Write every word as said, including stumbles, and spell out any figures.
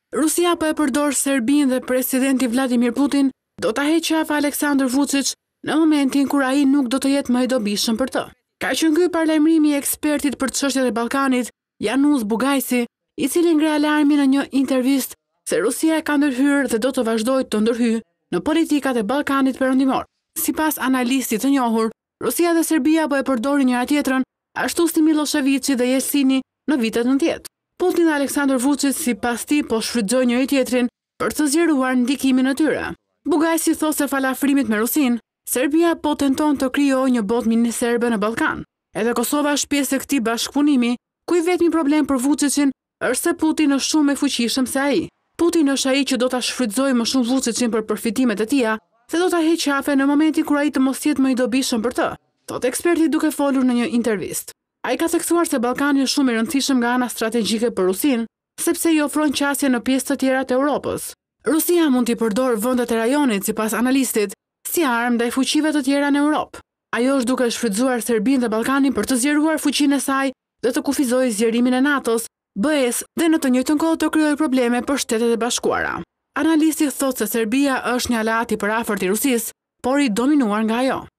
Rusia po e përdor Serbinë dhe presidenti Vladimir Putin do ta heqë qafa Aleksandar Vučić në momentin kur ai nuk do të jetë më i dobishëm për të. Ka qenë ky paralajmërimi i ekspertit për çështjet e Ballkanit, Januz Bugajsi, i cili ngre alarmin në një intervistë se Rusia e ka ndërhyrë dhe do të vazhdojë të ndërhyjë në politikat e Ballkanit perëndimor. Sipas analistit të njohur, Rusia dhe Serbia po e përdorin njëra tjetrën, ashtu si Miloševići dhe Jelcini në vitet nëntëdhjetë. Putin dhe Aleksandar Vučić sipas tij po shfrytëzojnë njëri tjetrin për të zgjeruar ndikimin e tyre. Bugajsi thotë se fal afrimit me Rusinë, Serbia po tenton të krijojë një botë mini serbe në Ballkan. Edhe Kosova është pjesë e këtij bashkëpunimi, ku i vetmi problem për Vučićin është se Putin është shumë më i fuqishëm se ai. Putin është ai që do ta shfrytëzojë më shumë Vučićin për përfitimet e tija, se do ta heqë qafe në momentin kur ai të mos jetë më i dobishëm për të, thotë eksperti duke folur në një intervistë. Ai ka theksuar se Ballkani është shumë i rëndësishëm nga ana strategjike për Rusinë, sepse i ofron qasje në pjesë të tjera të Europës. Rusia mund t'i përdorë vendet e rajonit, sipas analistit, si armë ndaj fuqive të tjera në Europë. Ajo është duke shfrytëzuar Serbinë dhe Ballkanin për të zgjeruar fuqinë e saj dhe të kufizojë zgjerimin e NATO-s, B E-s dhe në të njëjtën kohë të krijojë probleme për Shtetet e Bashkuara. Analisti thotë se Serbia është një aleat i përafërt i Rusisë, por i dominuar nga ajo.